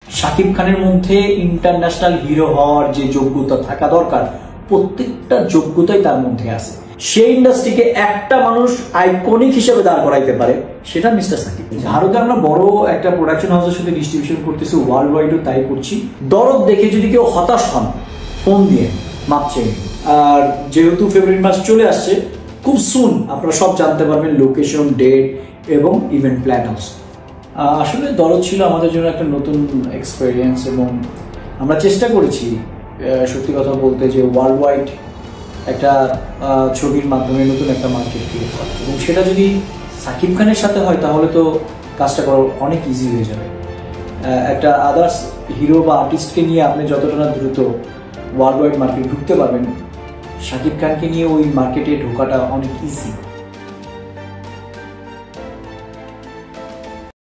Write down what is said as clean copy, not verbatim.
শাকিব খানের মধ্যে international hero হওয়ার যে যোগ্যতা থাকা দরকার, প্রত্যেকটা যোগ্যতাই তার মধ্যে আছে। সেই ইন্ডাস্ট্রিকে একটা মানুষ আইকনিক হিসেবে দাঁড় করাইতে পারে, সেটা মিস্টার সাকিব। ভারতে আমরা বড় একটা প্রোডাকশন হাউসের সাথে ডিস্ট্রিবিউশন করতেছি, ওয়ার্ল্ড ওয়াইডও তাই করছি। দরদ দেখে যদি কেউ হতাশ হন, ফোন দিয়ে মাপ চেয়ে। আর যেহেতু ফেব্রুয়ারি মাস চলে আসছে, খুব সুন আপনারা সব জানতে পারবেন লোকেশন, ডেট এবং ইভেন্ট প্ল্যান হাউস। আসলে দরদ ছিল আমাদের জন্য একটা নতুন এক্সপেরিয়েন্স এবং আমরা চেষ্টা করেছি সত্যি কথা বলতে যে ওয়ার্ল্ড ওয়াইড একটা ছবির মাধ্যমে নতুন একটা মার্কেট ক্রিয়েট করা, এবং সেটা যদি সাকিব খানের সাথে হয় তাহলে তো কাজটা করা অনেক ইজি হয়ে যাবে। একটা আদার্স হিরো বা আর্টিস্টকে নিয়ে আপনি যতটা না দ্রুত ওয়ার্ল্ড ওয়াইড মার্কেট ঢুকতে পারবেন, শাকিব খানকে নিয়ে ওই মার্কেটে ঢোকাটা অনেক ইজি।